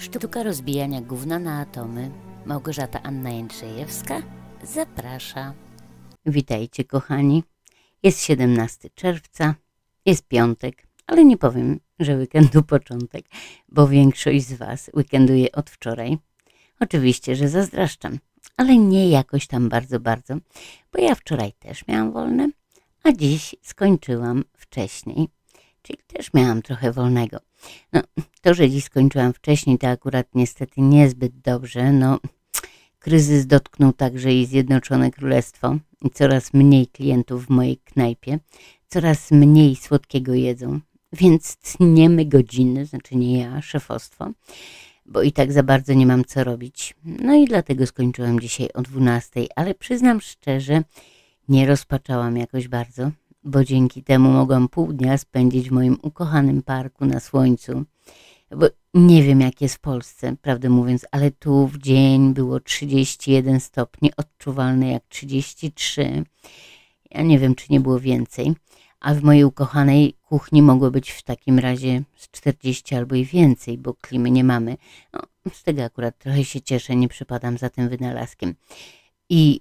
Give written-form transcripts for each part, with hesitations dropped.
Sztuka rozbijania gówna na atomy. Małgorzata Anna Jędrzejewska zaprasza. Witajcie, kochani. Jest 17 czerwca, jest piątek, ale nie powiem, że weekendu początek, bo większość z Was weekenduje od wczoraj. Oczywiście, że zazdraszczam, ale nie jakoś tam bardzo, bo ja wczoraj też miałam wolne, a dziś skończyłam wcześniej, czyli też miałam trochę wolnego. No, to, że dziś skończyłam wcześniej, to akurat niestety niezbyt dobrze. No, kryzys dotknął także i Zjednoczone Królestwo i coraz mniej klientów w mojej knajpie, coraz mniej słodkiego jedzą, więc tniemy godziny, znaczy nie ja, szefostwo, bo i tak za bardzo nie mam co robić. No i dlatego skończyłam dzisiaj o 12, ale przyznam szczerze, nie rozpaczałam jakoś bardzo, bo dzięki temu mogłam pół dnia spędzić w moim ukochanym parku na słońcu. Bo nie wiem, jak jest w Polsce, prawdę mówiąc, ale tu w dzień było 31 stopni, odczuwalne jak 33. Ja nie wiem, czy nie było więcej, a w mojej ukochanej kuchni mogło być w takim razie z 40 albo i więcej, bo klimy nie mamy. No, z tego akurat trochę się cieszę, nie przepadam za tym wynalazkiem. I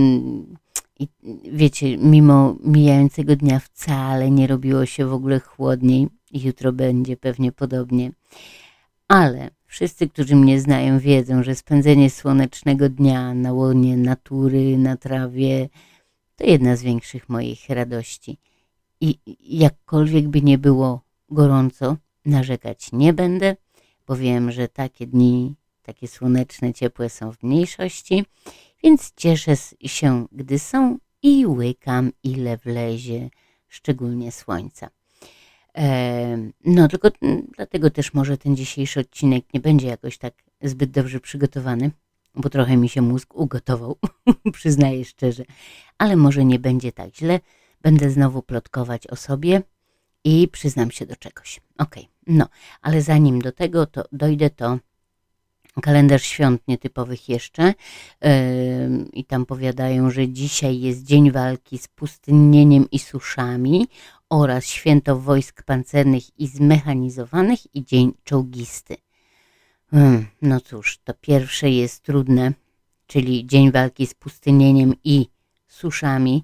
wiecie, mimo mijającego dnia wcale nie robiło się w ogóle chłodniej. Jutro będzie pewnie podobnie. Ale wszyscy, którzy mnie znają, wiedzą, że spędzenie słonecznego dnia na łonie natury, na trawie, to jedna z większych moich radości. I jakkolwiek by nie było gorąco, narzekać nie będę, bo wiem, że takie dni, takie słoneczne, ciepłe są w mniejszości, więc cieszę się, gdy są i łykam, ile wlezie, szczególnie słońca. No tylko dlatego też może ten dzisiejszy odcinek nie będzie jakoś tak zbyt dobrze przygotowany, bo trochę mi się mózg ugotował, przyznaję szczerze, ale może nie będzie tak źle, będę znowu plotkować o sobie i przyznam się do czegoś. Okej, no, ale zanim do tego dojdę, to kalendarz świąt nietypowych jeszcze i tam powiadają, że dzisiaj jest Dzień Walki z Pustynnieniem i Suszami oraz Święto Wojsk Pancernych i Zmechanizowanych i Dzień Czołgisty. No cóż, to pierwsze jest trudne, czyli Dzień Walki z Pustynnieniem i Suszami.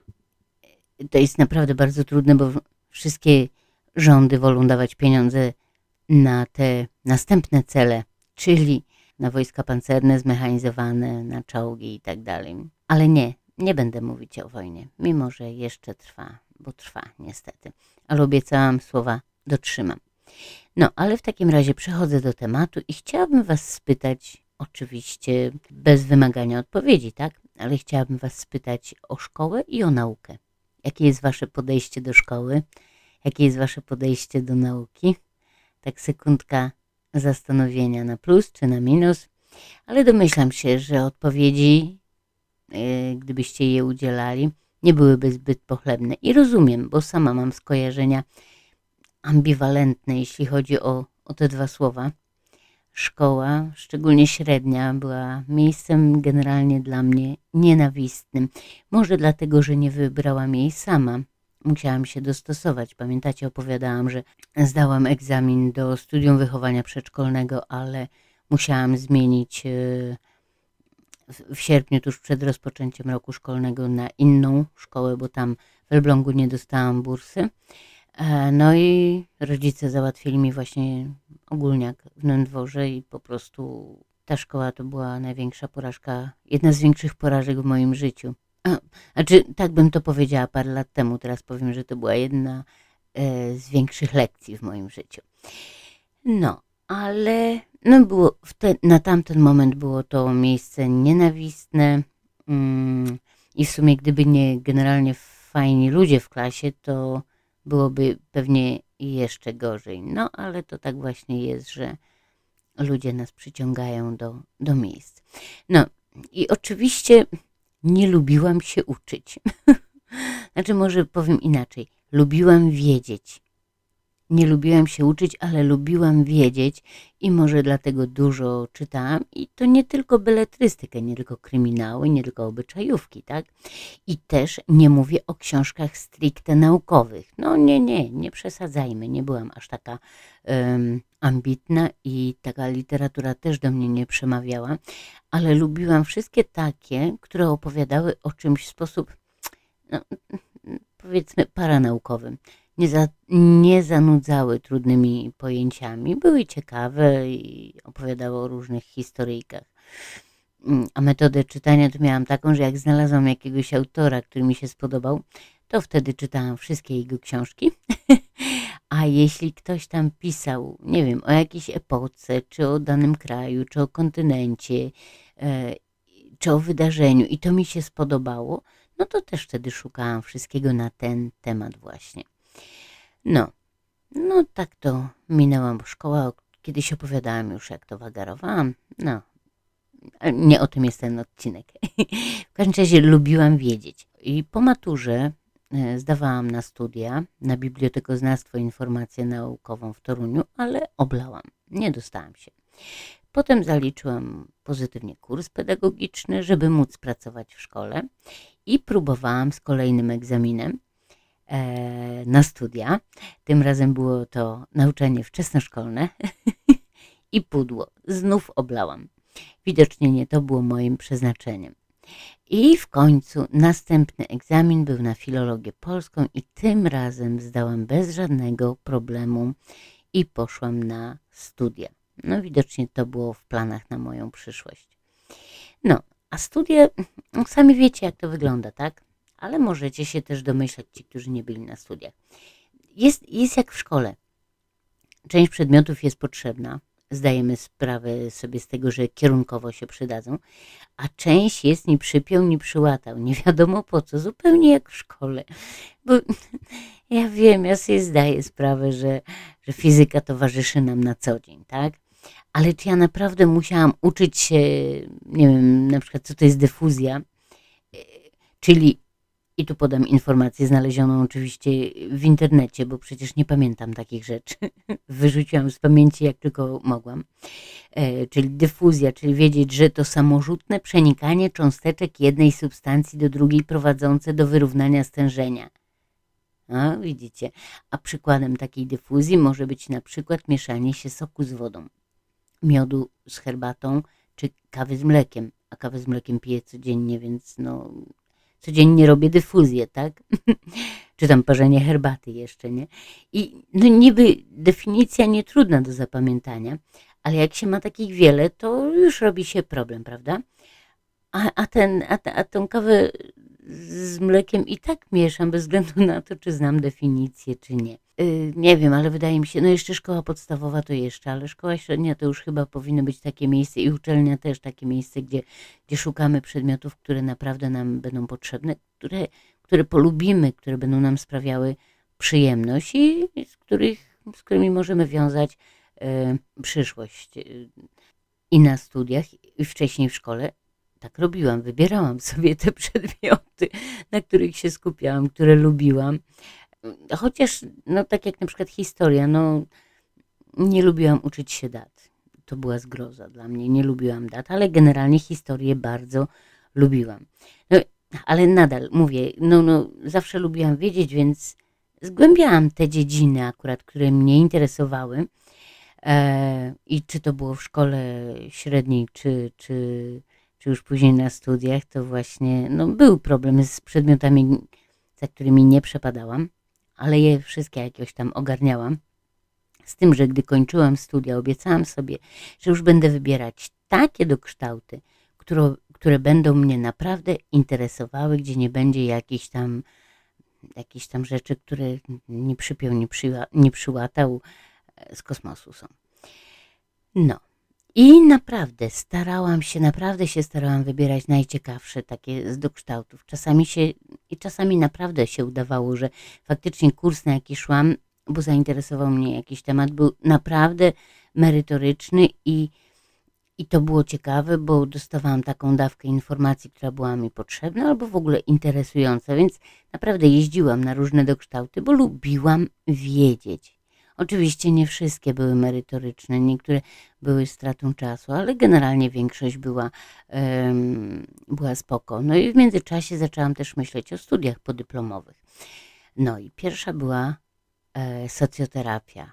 To jest naprawdę bardzo trudne, bo wszystkie rządy wolą dawać pieniądze na te następne cele, czyli na wojska pancerne, zmechanizowane, na czołgi i tak dalej. Ale nie będę mówić o wojnie, mimo że jeszcze trwa, bo trwa niestety. Ale obiecałam, słowa dotrzymam. No, ale w takim razie przechodzę do tematu i chciałabym Was spytać, oczywiście bez wymagania odpowiedzi, tak? Ale chciałabym Was spytać o szkołę i o naukę. Jakie jest Wasze podejście do szkoły? Jakie jest Wasze podejście do nauki? Tak sekundka zastanowienia na plus czy na minus, ale domyślam się, że odpowiedzi, gdybyście je udzielali, nie byłyby zbyt pochlebne. I rozumiem, bo sama mam skojarzenia ambiwalentne, jeśli chodzi o te dwa słowa. Szkoła, szczególnie średnia, była miejscem generalnie dla mnie nienawistnym. Może dlatego, że nie wybrałam jej sama. Musiałam się dostosować. Pamiętacie, opowiadałam, że zdałam egzamin do studium wychowania przedszkolnego, ale musiałam zmienić w sierpniu, tuż przed rozpoczęciem roku szkolnego, na inną szkołę, bo tam w Elblągu nie dostałam bursy. No i rodzice załatwili mi właśnie ogólniak w Nowym Dworze i po prostu ta szkoła to była największa porażka, jedna z większych porażek w moim życiu. Znaczy, tak bym to powiedziała parę lat temu, teraz powiem, że to była jedna z większych lekcji w moim życiu. No, ale no było na tamten moment było to miejsce nienawistne i w sumie gdyby nie generalnie fajni ludzie w klasie, to byłoby pewnie jeszcze gorzej. No, ale to tak właśnie jest, że ludzie nas przyciągają do miejsc. No i oczywiście nie lubiłam się uczyć. Znaczy, może powiem inaczej. Lubiłam wiedzieć. Nie lubiłam się uczyć, ale lubiłam wiedzieć i może dlatego dużo czytałam. I to nie tylko beletrystykę, nie tylko kryminały, nie tylko obyczajówki, tak? I też nie mówię o książkach stricte naukowych. No nie przesadzajmy. Nie byłam aż taka ambitna i taka literatura też do mnie nie przemawiała, ale lubiłam wszystkie takie, które opowiadały o czymś w sposób, no, powiedzmy, paranaukowym. Nie zanudzały trudnymi pojęciami, były ciekawe i opowiadały o różnych historyjkach. A metodę czytania to miałam taką, że jak znalazłam jakiegoś autora, który mi się spodobał, to wtedy czytałam wszystkie jego książki. A jeśli ktoś tam pisał, nie wiem, o jakiejś epoce, czy o danym kraju, czy o kontynencie, czy o wydarzeniu i to mi się spodobało, no to też wtedy szukałam wszystkiego na ten temat właśnie. No tak to minęłam szkoła, kiedyś opowiadałam już, jak to wagarowałam, no, nie o tym jest ten odcinek. W każdym razie lubiłam wiedzieć i po maturze zdawałam na studia, na bibliotekoznawstwo i informację naukową w Toruniu, ale oblałam, nie dostałam się. Potem zaliczyłam pozytywnie kurs pedagogiczny, żeby móc pracować w szkole i próbowałam z kolejnym egzaminem na studia. Tym razem było to nauczanie wczesnoszkolne i pudło. Znów oblałam. Widocznie nie to było moim przeznaczeniem. I w końcu następny egzamin był na filologię polską i tym razem zdałam bez żadnego problemu i poszłam na studia. No widocznie to było w planach na moją przyszłość. No, a studia, sami wiecie, jak to wygląda, tak? Ale możecie się też domyślać, ci, którzy nie byli na studiach. Jest jak w szkole. Część przedmiotów jest potrzebna. Zdajemy sprawę sobie z tego, że kierunkowo się przydadzą, a część jest ni przypiął, ni przyłatał. Nie wiadomo po co, zupełnie jak w szkole. Bo ja wiem, ja sobie zdaję sprawę, że fizyka towarzyszy nam na co dzień, tak? Ale czy ja naprawdę musiałam uczyć się, nie wiem, na przykład co to jest dyfuzja, czyli, i tu podam informację znalezioną oczywiście w internecie, bo przecież nie pamiętam takich rzeczy, wyrzuciłam z pamięci jak tylko mogłam, czyli dyfuzja, czyli wiedzieć, że to samorzutne przenikanie cząsteczek jednej substancji do drugiej prowadzące do wyrównania stężenia. A, widzicie, a przykładem takiej dyfuzji może być na przykład mieszanie się soku z wodą, miodu z herbatą czy kawy z mlekiem, a kawę z mlekiem piję codziennie, więc no codziennie robię dyfuzję, tak? Czy tam parzenie herbaty jeszcze, nie? I no niby definicja nie trudna do zapamiętania, ale jak się ma takich wiele, to już robi się problem, prawda? A tą kawę z mlekiem i tak mieszam, bez względu na to, czy znam definicję, czy nie. Nie wiem, ale wydaje mi się, no jeszcze szkoła podstawowa to jeszcze, ale szkoła średnia to już chyba powinno być takie miejsce i uczelnia też takie miejsce, gdzie szukamy przedmiotów, które naprawdę nam będą potrzebne, które polubimy, które będą nam sprawiały przyjemność i z którymi możemy wiązać przyszłość. I na studiach, i wcześniej w szkole tak robiłam, wybierałam sobie te przedmioty, na których się skupiałam, które lubiłam. Chociaż, no tak jak na przykład historia, no nie lubiłam uczyć się dat. To była zgroza dla mnie, nie lubiłam dat, ale generalnie historię bardzo lubiłam. No, ale nadal mówię, no zawsze lubiłam wiedzieć, więc zgłębiałam te dziedziny akurat, które mnie interesowały. I czy to było w szkole średniej, czy już później na studiach, to właśnie no, był problem z przedmiotami, za którymi nie przepadałam, ale je wszystkie jakieś tam ogarniałam. Z tym, że gdy kończyłam studia, obiecałam sobie, że już będę wybierać takie dokształty, które będą mnie naprawdę interesowały, gdzie nie będzie jakichś tam rzeczy, które nie przypiął, nie przyłatał, z kosmosu są. No. I naprawdę się starałam wybierać najciekawsze takie z dokształtów. Czasami naprawdę się udawało, że faktycznie kurs, na jaki szłam, bo zainteresował mnie jakiś temat, był naprawdę merytoryczny i to było ciekawe, bo dostawałam taką dawkę informacji, która była mi potrzebna albo w ogóle interesująca, więc naprawdę jeździłam na różne dokształty, bo lubiłam wiedzieć. Oczywiście nie wszystkie były merytoryczne, niektóre były stratą czasu, ale generalnie większość była spoko. No i w międzyczasie zaczęłam też myśleć o studiach podyplomowych. No i pierwsza była socjoterapia.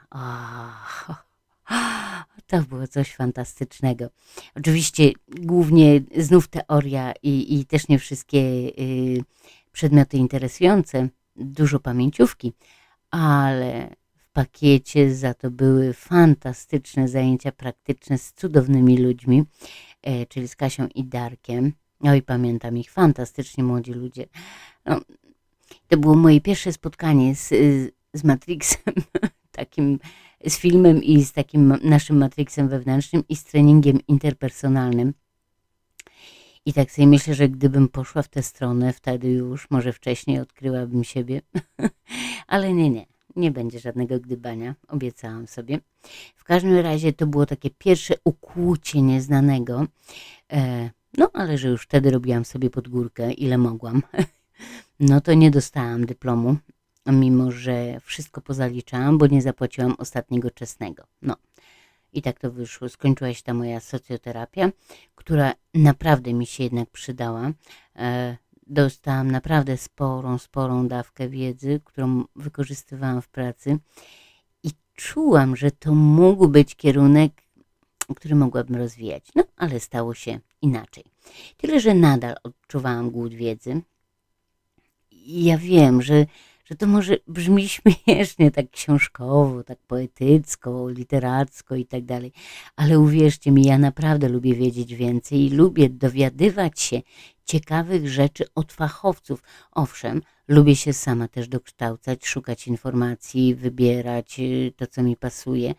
To było coś fantastycznego. Oczywiście głównie znów teoria i też nie wszystkie przedmioty interesujące, dużo pamięciówki, ale w pakiecie za to były fantastyczne zajęcia praktyczne z cudownymi ludźmi, czyli z Kasią i Darkiem. No i pamiętam ich, fantastycznie młodzi ludzie. No, to było moje pierwsze spotkanie z Matrixem, takim z filmem i z takim naszym Matrixem wewnętrznym i z treningiem interpersonalnym. I tak sobie myślę, że gdybym poszła w tę stronę, wtedy już, może wcześniej odkryłabym siebie. Ale nie będzie żadnego gdybania, obiecałam sobie. W każdym razie to było takie pierwsze ukłucie nieznanego. No, ale że już wtedy robiłam sobie pod górkę, ile mogłam. No to nie dostałam dyplomu, mimo że wszystko pozaliczałam, bo nie zapłaciłam ostatniego czesnego. No i tak to wyszło. Skończyła się ta moja socjoterapia, która naprawdę mi się jednak przydała. Dostałam naprawdę sporą dawkę wiedzy, którą wykorzystywałam w pracy i czułam, że to mógł być kierunek, który mogłabym rozwijać. No, ale stało się inaczej. Tyle, że nadal odczuwałam głód wiedzy. I ja wiem, że to może brzmi śmiesznie, tak książkowo, tak poetycko, literacko i tak dalej, ale uwierzcie mi, ja naprawdę lubię wiedzieć więcej i lubię dowiadywać się ciekawych rzeczy od fachowców. Owszem, lubię się sama też dokształcać, szukać informacji, wybierać to, co mi pasuje,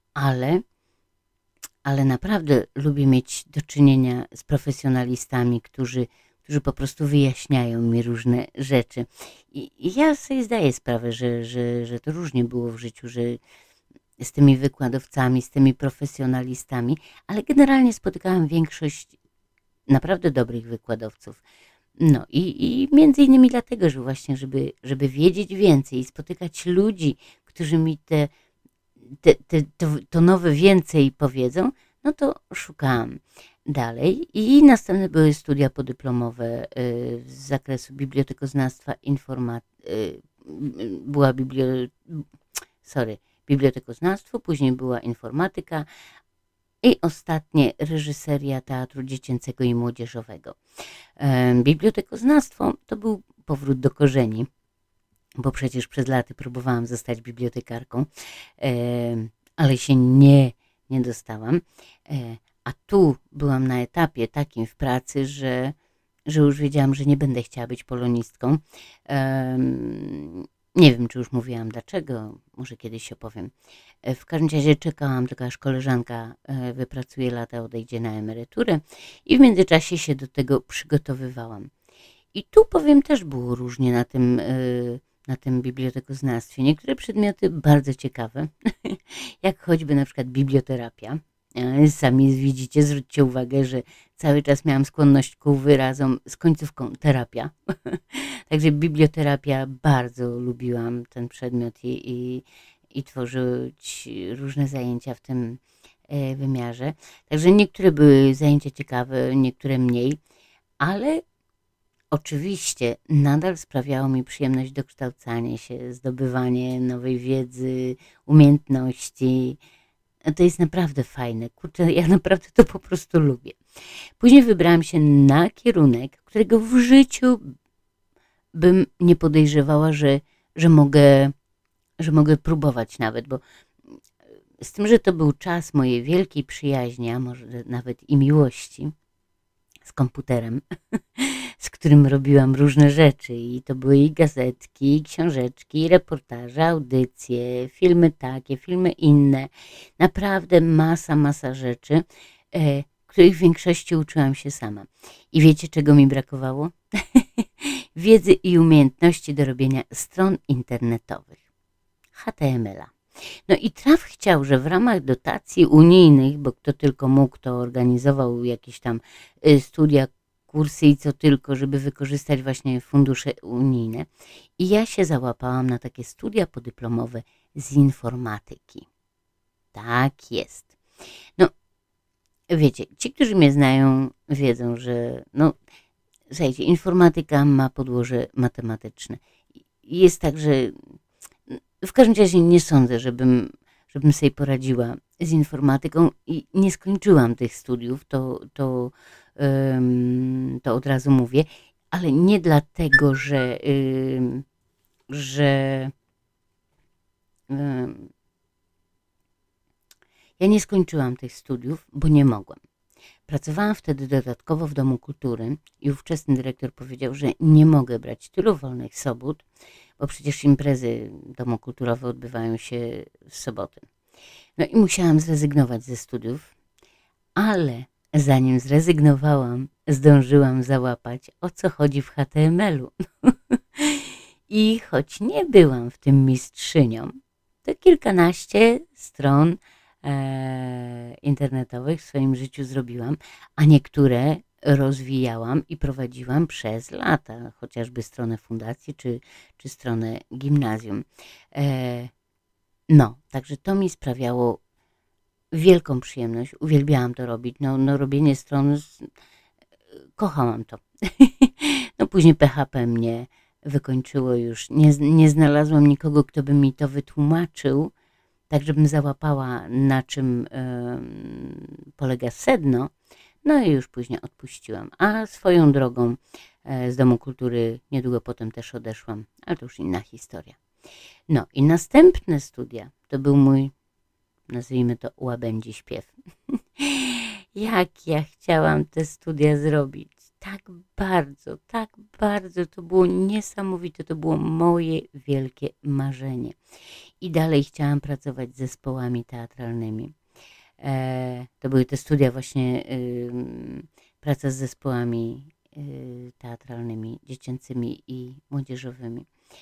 ale naprawdę lubię mieć do czynienia z profesjonalistami, którzy po prostu wyjaśniają mi różne rzeczy. I ja sobie zdaję sprawę, że to różnie było w życiu, że z tymi wykładowcami, z tymi profesjonalistami, ale generalnie spotykałam większość naprawdę dobrych wykładowców. No i między innymi dlatego, że właśnie, żeby wiedzieć więcej i spotykać ludzi, którzy mi to nowe więcej powiedzą, no to szukałam dalej i następne były studia podyplomowe z zakresu bibliotekoznawstwa, była bibliotekoznawstwo, później była informatyka i ostatnie reżyseria teatru dziecięcego i młodzieżowego. Bibliotekoznawstwo to był powrót do korzeni, bo przecież przez lata próbowałam zostać bibliotekarką, ale się nie dostałam. A tu byłam na etapie takim w pracy, że już wiedziałam, że nie będę chciała być polonistką. Nie wiem, czy już mówiłam dlaczego, może kiedyś opowiem. W każdym razie czekałam, tylko aż koleżanka wypracuje lata, odejdzie na emeryturę i w międzyczasie się do tego przygotowywałam. I tu powiem, też było różnie na tym bibliotekoznawstwie. Niektóre przedmioty bardzo ciekawe, jak choćby na przykład biblioterapia. Sami widzicie, zwróćcie uwagę, że cały czas miałam skłonność ku wyrazom z końcówką terapia. Także biblioterapia, bardzo lubiłam ten przedmiot i tworzyć różne zajęcia w tym wymiarze. Także niektóre były zajęcia ciekawe, niektóre mniej, ale oczywiście nadal sprawiało mi przyjemność dokształcanie się, zdobywanie nowej wiedzy, umiejętności. To jest naprawdę fajne. Kurczę, ja naprawdę to po prostu lubię. Później wybrałam się na kierunek, którego w życiu bym nie podejrzewała, że mogę próbować nawet, bo z tym, że to był czas mojej wielkiej przyjaźni, a może nawet i miłości z komputerem, z którym robiłam różne rzeczy i to były i gazetki, i książeczki, i reportaże, audycje, filmy takie, filmy inne. Naprawdę masa rzeczy, których w większości uczyłam się sama. I wiecie, czego mi brakowało? Wiedzy i umiejętności do robienia stron internetowych. HTML-a. No i traf chciał, że w ramach dotacji unijnych, bo kto tylko mógł, to organizował jakieś tam studia, kursy i co tylko, żeby wykorzystać właśnie fundusze unijne. I ja się załapałam na takie studia podyplomowe z informatyki. Tak jest. No, wiecie, ci, którzy mnie znają, wiedzą, że no, słuchajcie, informatyka ma podłoże matematyczne. Jest tak, że w każdym razie nie sądzę, żebym sobie poradziła z informatyką i nie skończyłam tych studiów, to od razu mówię, ale nie dlatego, że ja nie skończyłam tych studiów, bo nie mogłam. Pracowałam wtedy dodatkowo w Domu Kultury i ówczesny dyrektor powiedział, że nie mogę brać tylu wolnych sobot, bo przecież imprezy domokulturowe odbywają się w soboty. No i musiałam zrezygnować ze studiów, ale zanim zrezygnowałam, zdążyłam załapać, o co chodzi w HTML-u. I choć nie byłam w tym mistrzynią, to kilkanaście stron internetowych w swoim życiu zrobiłam, a niektóre rozwijałam i prowadziłam przez lata, chociażby stronę fundacji czy stronę gimnazjum. No, także to mi sprawiało wielką przyjemność, uwielbiałam to robić. No robienie stron, kochałam to. No później PHP mnie wykończyło już. Nie znalazłam nikogo, kto by mi to wytłumaczył, tak żebym załapała, na czym polega sedno. No i już później odpuściłam. A swoją drogą z Domu Kultury niedługo potem też odeszłam, ale to już inna historia. No i następne studia to był mój, nazwijmy to, łabędzi śpiew. Jak ja chciałam te studia zrobić. Tak bardzo, to było niesamowite, to było moje wielkie marzenie. I dalej chciałam pracować z zespołami teatralnymi. To były te studia właśnie, praca z zespołami teatralnymi, dziecięcymi i młodzieżowymi.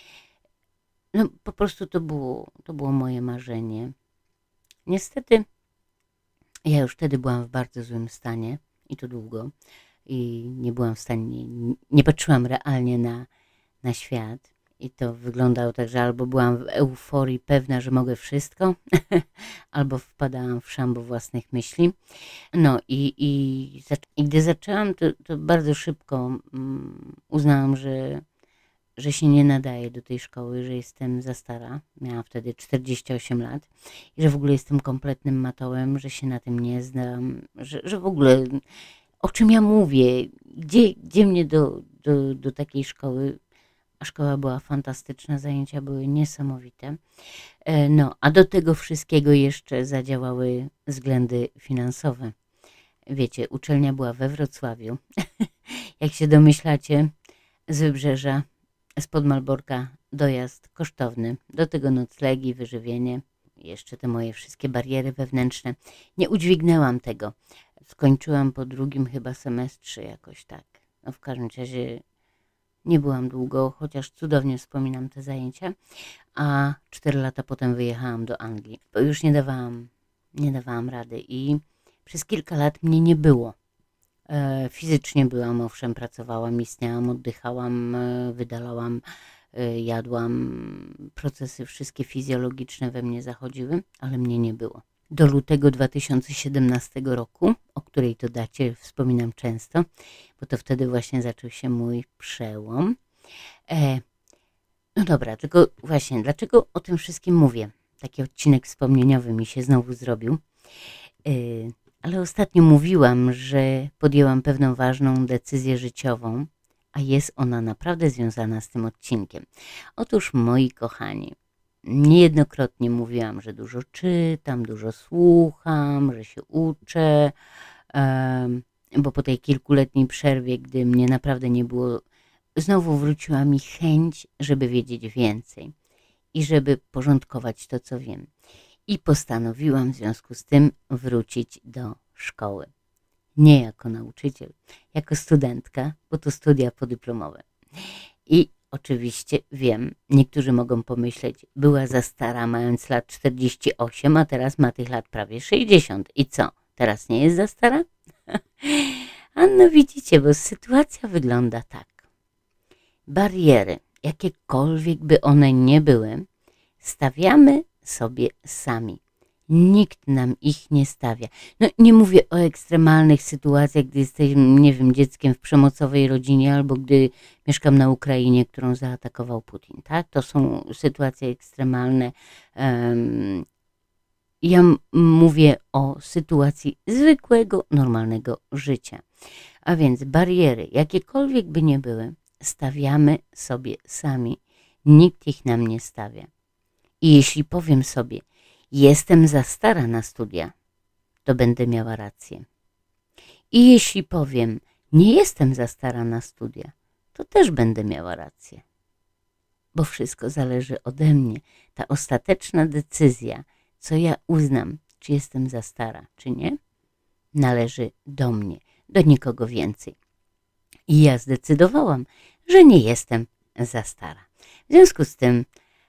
No po prostu to było moje marzenie. Niestety ja już wtedy byłam w bardzo złym stanie i to długo. I nie byłam w stanie, nie patrzyłam realnie na świat. I to wyglądało tak, że albo byłam w euforii pewna, że mogę wszystko, albo wpadałam w szambo własnych myśli. No i gdy zaczęłam, to bardzo szybko uznałam, że się nie nadaję do tej szkoły, że jestem za stara. Miałam wtedy 48 lat i że w ogóle jestem kompletnym matołem, że się na tym nie znam, że w ogóle o czym ja mówię, gdzie mnie do takiej szkoły. A szkoła była fantastyczna, zajęcia były niesamowite. No, a do tego wszystkiego jeszcze zadziałały względy finansowe. Wiecie, uczelnia była we Wrocławiu. Jak się domyślacie, z Wybrzeża, spod Malborka dojazd kosztowny. Do tego noclegi, wyżywienie, jeszcze te moje wszystkie bariery wewnętrzne. Nie udźwignęłam tego. Skończyłam po drugim chyba semestrze jakoś tak. No w każdym razie nie byłam długo, chociaż cudownie wspominam te zajęcia, a 4 lata potem wyjechałam do Anglii, bo już nie dawałam rady i przez kilka lat mnie nie było. Fizycznie byłam, owszem, pracowałam, istniałam, oddychałam, wydalałam, jadłam, procesy wszystkie fizjologiczne we mnie zachodziły, ale mnie nie było. Do lutego 2017 roku, o której to dacie wspominam często, bo to wtedy właśnie zaczął się mój przełom. No dobra, tylko właśnie, dlaczego o tym wszystkim mówię? Taki odcinek wspomnieniowy mi się znowu zrobił. Ale ostatnio mówiłam, że podjęłam pewną ważną decyzję życiową, a jest ona naprawdę związana z tym odcinkiem. Otóż, moi kochani, niejednokrotnie mówiłam, że dużo czytam, dużo słucham, że się uczę, bo po tej kilkuletniej przerwie, gdy mnie naprawdę nie było, znowu wróciła mi chęć, żeby wiedzieć więcej i żeby porządkować to, co wiem. I postanowiłam w związku z tym wrócić do szkoły. Nie jako nauczyciel, jako studentka, bo to studia podyplomowe. I oczywiście wiem, niektórzy mogą pomyśleć, była za stara mając lat 48, a teraz ma tych lat prawie 60. I co, teraz nie jest za stara? A no widzicie, bo sytuacja wygląda tak. Bariery, jakiekolwiek by one nie były, stawiamy sobie sami. Nikt nam ich nie stawia. No nie mówię o ekstremalnych sytuacjach, gdy jesteśmy, nie wiem, dzieckiem w przemocowej rodzinie albo gdy mieszkam na Ukrainie, którą zaatakował Putin, tak? To są sytuacje ekstremalne. Ja mówię o sytuacji zwykłego, normalnego życia. A więc bariery, jakiekolwiek by nie były, stawiamy sobie sami. Nikt ich nam nie stawia. I jeśli powiem sobie, jestem za stara na studia, to będę miała rację. I jeśli powiem, nie jestem za stara na studia, to też będę miała rację. Bo wszystko zależy ode mnie. Ta ostateczna decyzja, co ja uznam, czy jestem za stara, czy nie, należy do mnie, do nikogo więcej. I ja zdecydowałam, że nie jestem za stara. W związku z tym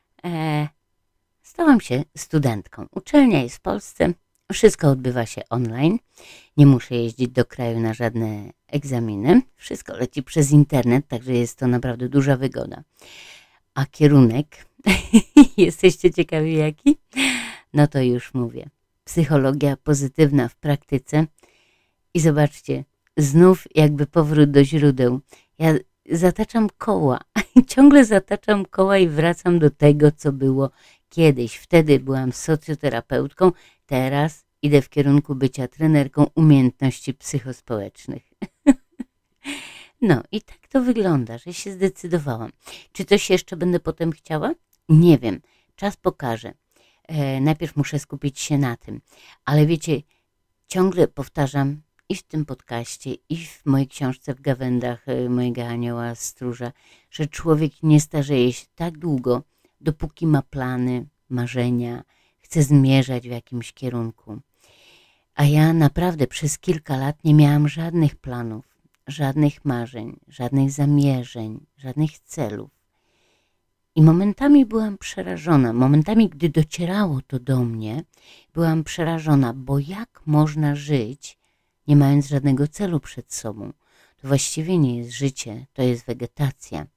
stałam się studentką. Uczelnia jest w Polsce, wszystko odbywa się online. Nie muszę jeździć do kraju na żadne egzaminy. Wszystko leci przez internet, także jest to naprawdę duża wygoda. A kierunek, jesteście ciekawi jaki? No to już mówię. Psychologia pozytywna w praktyce. I zobaczcie, znów jakby powrót do źródeł. Ja zataczam koła, ciągle zataczam koła i wracam do tego, co było kiedyś. Wtedy byłam socjoterapeutką, teraz idę w kierunku bycia trenerką umiejętności psychospołecznych. No i tak to wygląda, że się zdecydowałam. Czy coś jeszcze będę potem chciała? Nie wiem, czas pokaże. Najpierw muszę skupić się na tym, ale wiecie, ciągle powtarzam i w tym podcaście, i w mojej książce W gawędach mojego anioła stróża, że człowiek nie starzeje się tak długo, dopóki ma plany, marzenia, chce zmierzać w jakimś kierunku. A ja naprawdę przez kilka lat nie miałam żadnych planów, żadnych marzeń, żadnych zamierzeń, żadnych celów. I momentami byłam przerażona, momentami, gdy docierało to do mnie, byłam przerażona, bo jak można żyć, nie mając żadnego celu przed sobą? To właściwie nie jest życie, to jest wegetacja.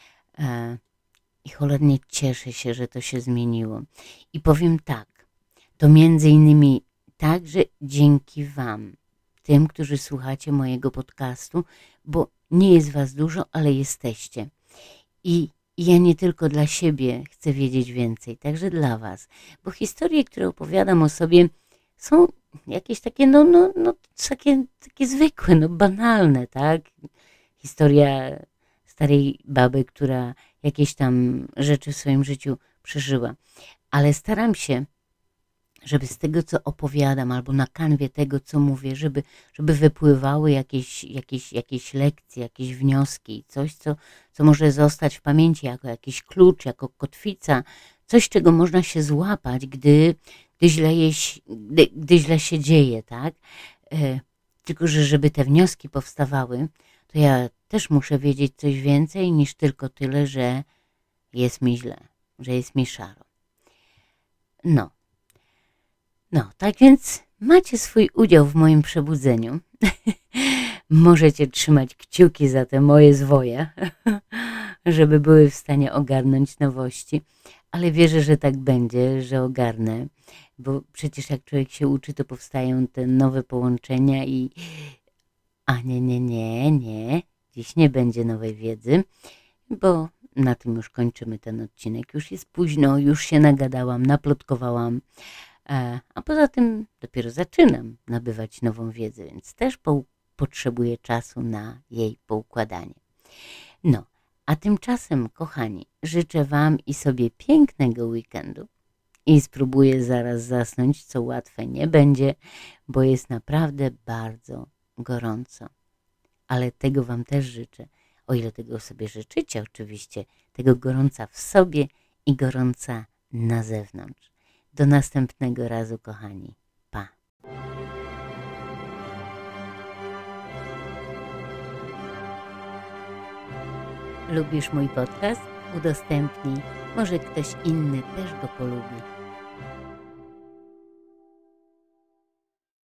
I cholernie cieszę się, że to się zmieniło. I powiem tak, to między innymi także dzięki wam, tym, którzy słuchacie mojego podcastu, bo nie jest was dużo, ale jesteście. I ja nie tylko dla siebie chcę wiedzieć więcej, także dla was, bo historie, które opowiadam o sobie, są jakieś takie, takie zwykłe, banalne, tak? Historia starej baby, która jakieś tam rzeczy w swoim życiu przeżyła. Ale staram się, żeby z tego, co opowiadam, albo na kanwie tego, co mówię, żeby wypływały jakieś lekcje, jakieś wnioski, coś, co może zostać w pamięci jako jakiś klucz, jako kotwica, coś, czego można się złapać, gdy źle się dzieje, tak? Tylko, że żeby te wnioski powstawały, to ja też muszę wiedzieć coś więcej niż tylko tyle, że jest mi źle, że jest mi szaro. No, tak więc macie swój udział w moim przebudzeniu. Możecie trzymać kciuki za te moje zwoje, żeby były w stanie ogarnąć nowości. Ale wierzę, że tak będzie, że ogarnę, bo przecież jak człowiek się uczy, to powstają te nowe połączenia i... A nie, dziś nie będzie nowej wiedzy, bo na tym już kończymy ten odcinek. Już jest późno, już się nagadałam, naplotkowałam, a poza tym dopiero zaczynam nabywać nową wiedzę, więc też potrzebuję czasu na jej poukładanie. No, a tymczasem, kochani, życzę wam i sobie pięknego weekendu i spróbuję zaraz zasnąć, co łatwe nie będzie, bo jest naprawdę bardzo gorąco. Ale tego wam też życzę, o ile tego sobie życzycie oczywiście, tego gorąca w sobie i gorąca na zewnątrz. Do następnego razu, kochani. Pa! Lubisz mój podcast? Udostępnij. Może ktoś inny też go polubi.